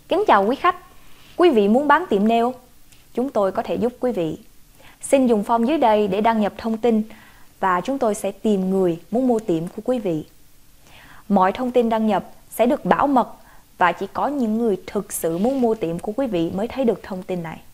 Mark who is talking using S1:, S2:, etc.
S1: Kính chào quý khách. Quý vị muốn bán tiệm nail? Chúng tôi có thể giúp quý vị. Xin dùng form dưới đây để đăng nhập thông tin và chúng tôi sẽ tìm người muốn mua tiệm của quý vị. Mọi thông tin đăng nhập sẽ được bảo mật và chỉ có những người thực sự muốn mua tiệm của quý vị mới thấy được thông tin này.